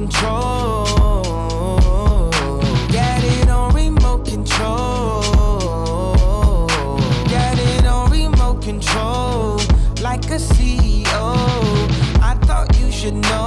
control. Got it on remote control. Got it on remote control. Like a CEO, I thought you should know.